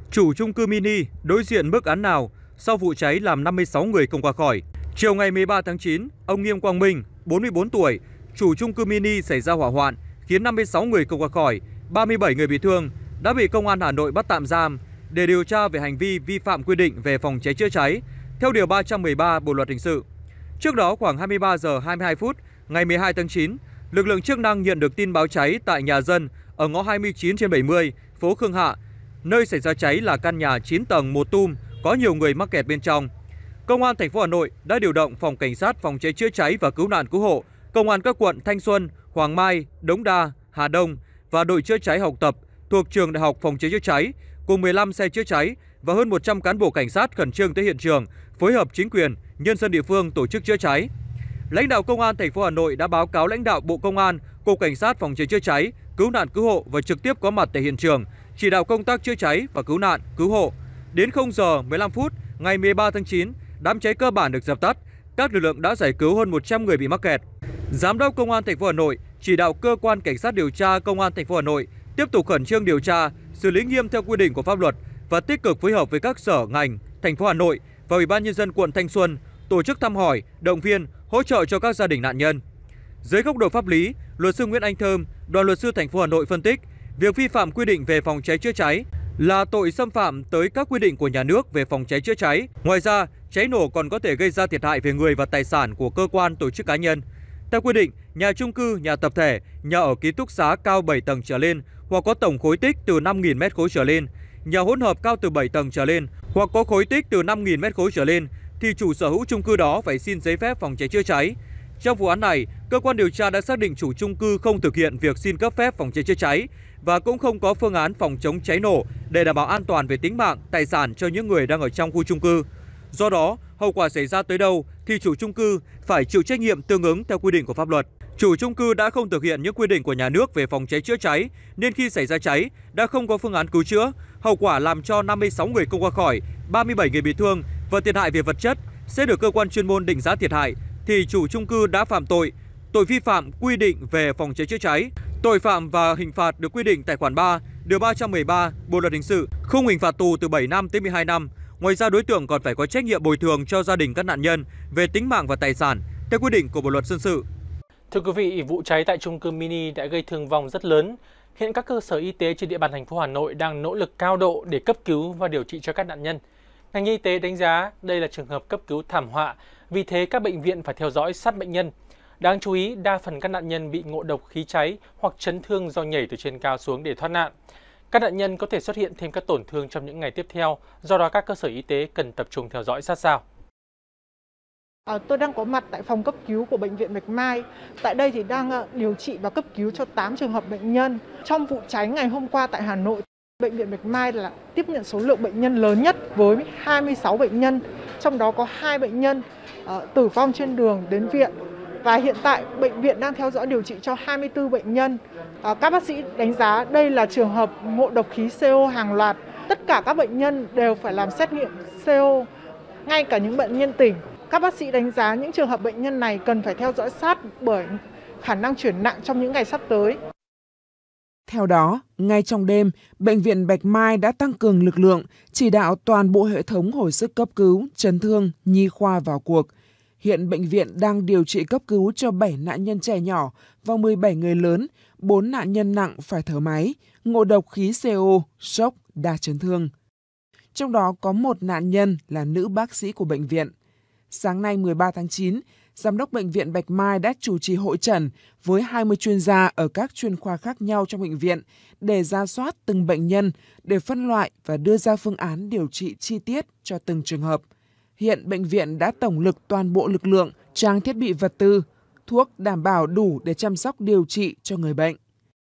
Chủ chung cư mini đối diện mức án nào sau vụ cháy làm 56 người không qua khỏi? Chiều ngày 13 tháng 9, ông Nghiêm Quang Minh, 44 tuổi, chủ chung cư mini xảy ra hỏa hoạn khiến 56 người không qua khỏi, 37 người bị thương, đã bị Công an Hà Nội bắt tạm giam để điều tra về hành vi vi phạm quy định về phòng cháy chữa cháy theo điều 313 Bộ luật hình sự. Trước đó khoảng 23 giờ 22 phút ngày 12 tháng 9, lực lượng chức năng nhận được tin báo cháy tại nhà dân ở ngõ 29/70, phố Khương Hạ. Nơi xảy ra cháy là căn nhà 9 tầng một tum, có nhiều người mắc kẹt bên trong. Công an thành phố Hà Nội đã điều động phòng cảnh sát phòng cháy chữa cháy và cứu nạn cứu hộ, công an các quận Thanh Xuân, Hoàng Mai, Đống Đa, Hà Đông và đội chữa cháy học tập thuộc trường Đại học Phòng cháy chữa cháy cùng 15 xe chữa cháy và hơn 100 cán bộ cảnh sát khẩn trương tới hiện trường, phối hợp chính quyền, nhân dân địa phương tổ chức chữa cháy. Lãnh đạo Công an thành phố Hà Nội đã báo cáo lãnh đạo Bộ Công an, Cục Cảnh sát phòng cháy chữa cháy, cứu nạn cứu hộ và trực tiếp có mặt tại hiện trường, chỉ đạo công tác chữa cháy và cứu nạn cứu hộ. Đến 0 giờ 15 phút ngày 13 tháng 9, đám cháy cơ bản được dập tắt, các lực lượng đã giải cứu hơn 100 người bị mắc kẹt. Giám đốc Công an thành phố Hà Nội chỉ đạo cơ quan cảnh sát điều tra Công an thành phố Hà Nội tiếp tục khẩn trương điều tra, xử lý nghiêm theo quy định của pháp luật và tích cực phối hợp với các sở ngành thành phố Hà Nội và Ủy ban nhân dân quận Thanh Xuân tổ chức thăm hỏi, động viên, hỗ trợ cho các gia đình nạn nhân. Dưới góc độ pháp lý, luật sư Nguyễn Anh Thơm, đoàn luật sư thành phố Hà Nội phân tích, việc vi phạm quy định về phòng cháy chữa cháy là tội xâm phạm tới các quy định của nhà nước về phòng cháy chữa cháy. Ngoài ra, cháy nổ còn có thể gây ra thiệt hại về người và tài sản của cơ quan, tổ chức cá nhân. Theo quy định, nhà chung cư, nhà tập thể, nhà ở ký túc xá cao 7 tầng trở lên hoặc có tổng khối tích từ 5.000 m3 trở lên, nhà hỗn hợp cao từ 7 tầng trở lên hoặc có khối tích từ 5.000 m3 trở lên thì chủ sở hữu chung cư đó phải xin giấy phép phòng cháy chữa cháy. Trong vụ án này, cơ quan điều tra đã xác định chủ chung cư không thực hiện việc xin cấp phép phòng cháy chữa cháy và cũng không có phương án phòng chống cháy nổ để đảm bảo an toàn về tính mạng, tài sản cho những người đang ở trong khu chung cư. Do đó, hậu quả xảy ra tới đâu thì chủ chung cư phải chịu trách nhiệm tương ứng theo quy định của pháp luật. Chủ chung cư đã không thực hiện những quy định của nhà nước về phòng cháy chữa cháy nên khi xảy ra cháy đã không có phương án cứu chữa, hậu quả làm cho 56 người không qua khỏi, 37 người bị thương và thiệt hại về vật chất sẽ được cơ quan chuyên môn định giá thiệt hại thì chủ chung cư đã phạm tội vi phạm quy định về phòng cháy chữa cháy. Tội phạm và hình phạt được quy định tại khoản 3, điều 313 Bộ luật hình sự, khung hình phạt tù từ 7 năm tới 12 năm. Ngoài ra, đối tượng còn phải có trách nhiệm bồi thường cho gia đình các nạn nhân về tính mạng và tài sản theo quy định của Bộ luật dân sự. Thưa quý vị, vụ cháy tại chung cư mini đã gây thương vong rất lớn. Hiện các cơ sở y tế trên địa bàn thành phố Hà Nội đang nỗ lực cao độ để cấp cứu và điều trị cho các nạn nhân. Ngành y tế đánh giá đây là trường hợp cấp cứu thảm họa, vì thế các bệnh viện phải theo dõi sát bệnh nhân. Đáng chú ý, đa phần các nạn nhân bị ngộ độc khí cháy hoặc chấn thương do nhảy từ trên cao xuống để thoát nạn. Các nạn nhân có thể xuất hiện thêm các tổn thương trong những ngày tiếp theo, do đó các cơ sở y tế cần tập trung theo dõi sát sao. Tôi đang có mặt tại phòng cấp cứu của Bệnh viện Bạch Mai. Tại đây thì đang điều trị và cấp cứu cho 8 trường hợp bệnh nhân. Trong vụ cháy ngày hôm qua tại Hà Nội, Bệnh viện Bạch Mai là tiếp nhận số lượng bệnh nhân lớn nhất với 26 bệnh nhân, trong đó có 2 bệnh nhân tử vong trên đường đến viện. Và hiện tại bệnh viện đang theo dõi điều trị cho 24 bệnh nhân. Các bác sĩ đánh giá đây là trường hợp ngộ độc khí CO hàng loạt. Tất cả các bệnh nhân đều phải làm xét nghiệm CO, ngay cả những bệnh nhân tỉnh. Các bác sĩ đánh giá những trường hợp bệnh nhân này cần phải theo dõi sát bởi khả năng chuyển nặng trong những ngày sắp tới. Theo đó, ngay trong đêm, Bệnh viện Bạch Mai đã tăng cường lực lượng, chỉ đạo toàn bộ hệ thống hồi sức cấp cứu, chấn thương, nhi khoa vào cuộc. Hiện bệnh viện đang điều trị cấp cứu cho 7 nạn nhân trẻ nhỏ và 17 người lớn, 4 nạn nhân nặng phải thở máy, ngộ độc khí CO, sốc, đa chấn thương. Trong đó có một nạn nhân là nữ bác sĩ của bệnh viện. Sáng nay 13 tháng 9, Giám đốc Bệnh viện Bạch Mai đã chủ trì hội chẩn với 20 chuyên gia ở các chuyên khoa khác nhau trong bệnh viện để rà soát từng bệnh nhân, để phân loại và đưa ra phương án điều trị chi tiết cho từng trường hợp. Hiện bệnh viện đã tổng lực toàn bộ lực lượng, trang thiết bị vật tư, thuốc đảm bảo đủ để chăm sóc điều trị cho người bệnh.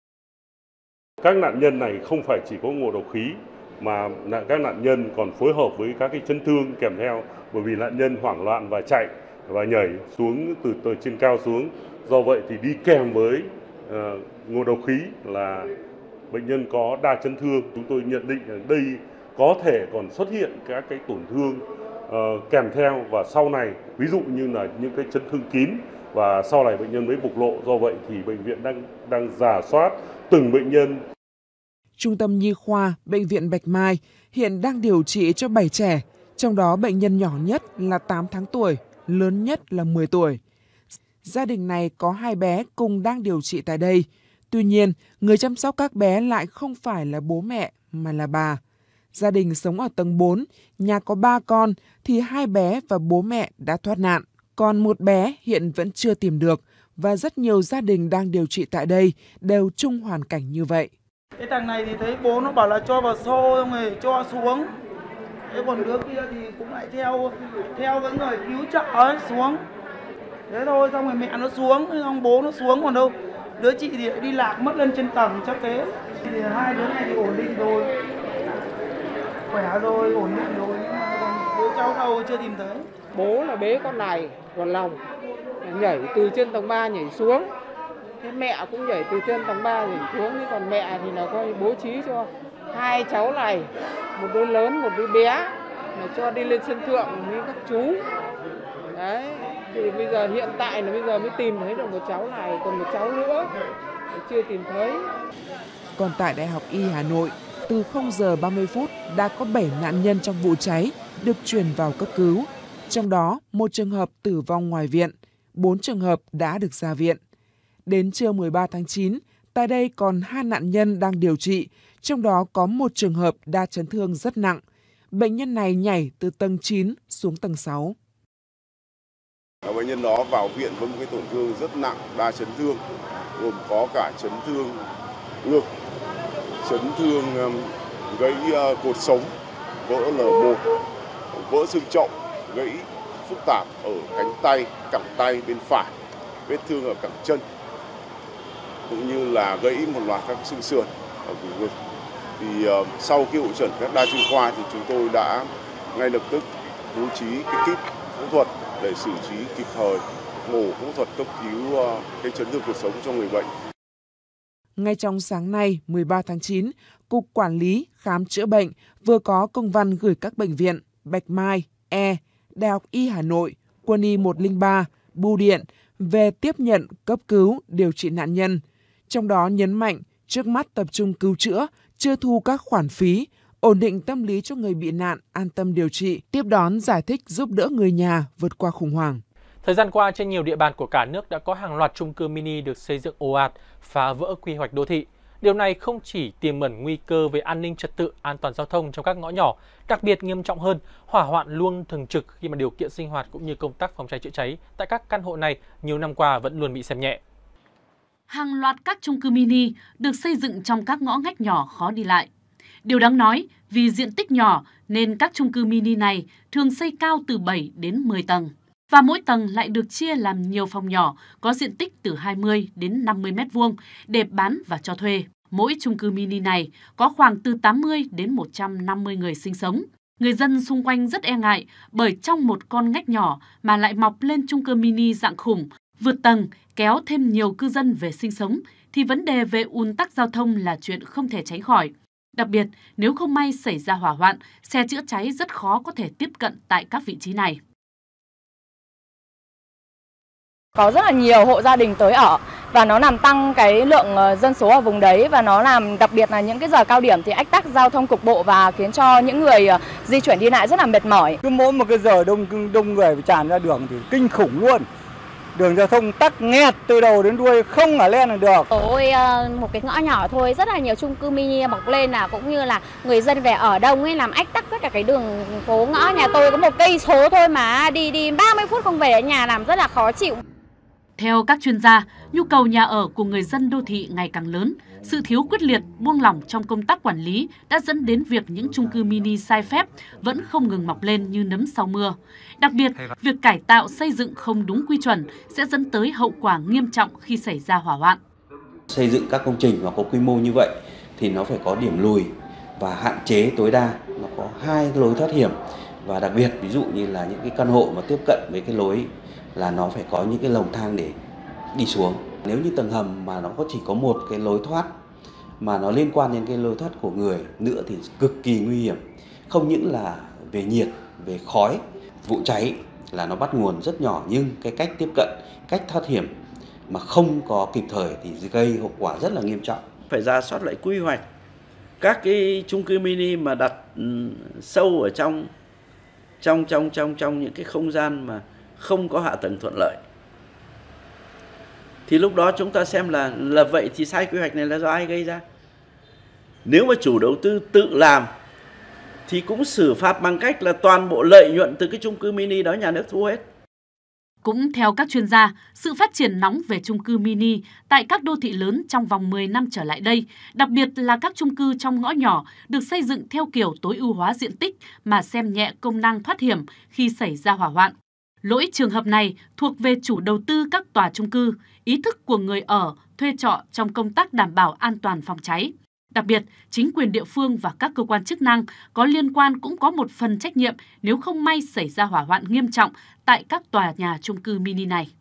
Các nạn nhân này không phải chỉ có ngộ độc khí mà các nạn nhân còn phối hợp với các cái chấn thương kèm theo, bởi vì nạn nhân hoảng loạn và chạy và nhảy xuống từ trên cao xuống. Do vậy thì đi kèm với ngộ độc khí là bệnh nhân có đa chấn thương. Chúng tôi nhận định rằng đây có thể còn xuất hiện các cái tổn thương kèm theo và sau này, ví dụ như là những cái chấn thương kín và sau này bệnh nhân mới bộc lộ. Do vậy thì bệnh viện đang rà soát từng bệnh nhân. Trung tâm Nhi khoa Bệnh viện Bạch Mai hiện đang điều trị cho 7 trẻ, trong đó bệnh nhân nhỏ nhất là 8 tháng tuổi, lớn nhất là 10 tuổi. Gia đình này có 2 bé cùng đang điều trị tại đây. Tuy nhiên, người chăm sóc các bé lại không phải là bố mẹ mà là bà. Gia đình sống ở tầng 4, nhà có 3 con thì 2 bé và bố mẹ đã thoát nạn. Còn một bé hiện vẫn chưa tìm được và rất nhiều gia đình đang điều trị tại đây đều chung hoàn cảnh như vậy. Cái thằng này thì thấy bố nó bảo là cho vào xô xong rồi cho xuống. Thế còn đứa kia thì cũng lại theo cái người cứu trợ ấy xuống. Thế thôi, xong rồi mẹ nó xuống, xong bố nó xuống, còn đâu đứa chị thì đi lạc mất lên trên tầng chắc thế. Thì 2 đứa này thì ổn định rồi, khỏe rồi, ổn định rồi, nhưng mà còn đứa cháu đâu chưa tìm thấy. Bố là bế con này còn lòng, nhảy từ trên tầng 3 nhảy xuống. Thế mẹ cũng nhảy từ trên tầng 3 nhảy xuống, thế còn mẹ thì là coi bố trí cho 2 cháu này, một đứa lớn, một đứa bé, là cho đi lên sân thượng với các chú. Đấy, thì bây giờ hiện tại là bây giờ mới tìm thấy được một cháu này, còn một cháu nữa chưa tìm thấy. Còn tại Đại học Y Hà Nội, từ 0 giờ 30 phút đã có 7 nạn nhân trong vụ cháy được chuyển vào cấp cứu. Trong đó, 1 trường hợp tử vong ngoài viện, 4 trường hợp đã được ra viện. Đến trưa 13 tháng 9, tại đây còn 2 nạn nhân đang điều trị, trong đó có 1 trường hợp đa chấn thương rất nặng. Bệnh nhân này nhảy từ tầng 9 xuống tầng 6. Bệnh nhân đó vào viện với một cái tổn thương rất nặng, đa chấn thương, gồm có cả chấn thương ngực, chấn thương gãy cột sống, vỡ L1, vỡ xương chậu, gãy phức tạp ở cánh tay, cẳng tay bên phải, vết thương ở cẳng chân, cũng như là gãy một loạt các xương sườn ở vùng ngực. Thì sau khi hội chẩn các đa chuyên khoa thì chúng tôi đã ngay lập tức bố trí cái kíp phẫu thuật để xử trí kịp thời, mổ phẫu thuật cấp cứu cái chấn thương cột sống cho người bệnh. Ngay trong sáng nay, 13 tháng 9, Cục Quản lý Khám chữa bệnh vừa có công văn gửi các bệnh viện Bạch Mai, Đại học Y Hà Nội, Quân y 103, Bưu điện về tiếp nhận, cấp cứu, điều trị nạn nhân. Trong đó nhấn mạnh, trước mắt tập trung cứu chữa, chưa thu các khoản phí, ổn định tâm lý cho người bị nạn, an tâm điều trị, tiếp đón giải thích giúp đỡ người nhà vượt qua khủng hoảng. Thời gian qua, trên nhiều địa bàn của cả nước đã có hàng loạt chung cư mini được xây dựng ồ ạt, phá vỡ quy hoạch đô thị. Điều này không chỉ tiềm ẩn nguy cơ về an ninh trật tự, an toàn giao thông trong các ngõ nhỏ, đặc biệt nghiêm trọng hơn, hỏa hoạn luôn thường trực khi mà điều kiện sinh hoạt cũng như công tác phòng cháy chữa cháy tại các căn hộ này nhiều năm qua vẫn luôn bị xem nhẹ. Hàng loạt các chung cư mini được xây dựng trong các ngõ ngách nhỏ khó đi lại. Điều đáng nói, vì diện tích nhỏ nên các chung cư mini này thường xây cao từ 7 đến 10 tầng. Và mỗi tầng lại được chia làm nhiều phòng nhỏ có diện tích từ 20 đến 50 m2 để bán và cho thuê. Mỗi chung cư mini này có khoảng từ 80 đến 150 người sinh sống. Người dân xung quanh rất e ngại bởi trong một con ngách nhỏ mà lại mọc lên chung cư mini dạng khủng, vượt tầng, kéo thêm nhiều cư dân về sinh sống thì vấn đề về ùn tắc giao thông là chuyện không thể tránh khỏi. Đặc biệt, nếu không may xảy ra hỏa hoạn, xe chữa cháy rất khó có thể tiếp cận tại các vị trí này. Có rất là nhiều hộ gia đình tới ở và nó làm tăng cái lượng dân số ở vùng đấy và nó làm đặc biệt là những cái giờ cao điểm thì ách tắc giao thông cục bộ và khiến cho những người di chuyển đi lại rất là mệt mỏi. Cứ mỗi một cái giờ đông người tràn ra đường thì kinh khủng luôn. Đường giao thông tắc nghẹt từ đầu đến đuôi, không ở lên được. Ôi, một cái ngõ nhỏ thôi, rất là nhiều chung cư mini mọc lên là cũng như là người dân về ở đông ấy, làm ách tắc tất cả cái đường phố ngõ. Nhà tôi có 1 cây số thôi mà đi 30 phút không về đến nhà làm rất là khó chịu. Theo các chuyên gia, nhu cầu nhà ở của người dân đô thị ngày càng lớn. Sự thiếu quyết liệt, buông lỏng trong công tác quản lý đã dẫn đến việc những chung cư mini sai phép vẫn không ngừng mọc lên như nấm sau mưa. Đặc biệt, việc cải tạo xây dựng không đúng quy chuẩn sẽ dẫn tới hậu quả nghiêm trọng khi xảy ra hỏa hoạn. Xây dựng các công trình mà có quy mô như vậy thì nó phải có điểm lùi và hạn chế tối đa. Nó có 2 lối thoát hiểm và đặc biệt ví dụ như là những cái căn hộ mà tiếp cận với cái lối là nó phải có những cái lồng thang để đi xuống. Nếu như tầng hầm mà nó chỉ có một cái lối thoát mà nó liên quan đến cái lối thoát của người nữa thì cực kỳ nguy hiểm. Không những là về nhiệt, về khói, vụ cháy là nó bắt nguồn rất nhỏ nhưng cái cách tiếp cận, cách thoát hiểm mà không có kịp thời thì gây hậu quả rất là nghiêm trọng. Phải rà soát lại quy hoạch Các cái chung cư mini mà đặt sâu ở trong những cái không gian mà không có hạ tầng thuận lợi, thì lúc đó chúng ta xem là vậy thì sai quy hoạch này là do ai gây ra. Nếu mà chủ đầu tư tự làm thì cũng xử phạt bằng cách là toàn bộ lợi nhuận từ cái chung cư mini đó nhà nước thu hết. Cũng theo các chuyên gia, sự phát triển nóng về chung cư mini tại các đô thị lớn trong vòng 10 năm trở lại đây, đặc biệt là các chung cư trong ngõ nhỏ được xây dựng theo kiểu tối ưu hóa diện tích mà xem nhẹ công năng thoát hiểm khi xảy ra hỏa hoạn. Lỗi trường hợp này thuộc về chủ đầu tư các tòa chung cư, ý thức của người ở, thuê trọ trong công tác đảm bảo an toàn phòng cháy. Đặc biệt, chính quyền địa phương và các cơ quan chức năng có liên quan cũng có một phần trách nhiệm nếu không may xảy ra hỏa hoạn nghiêm trọng tại các tòa nhà chung cư mini này.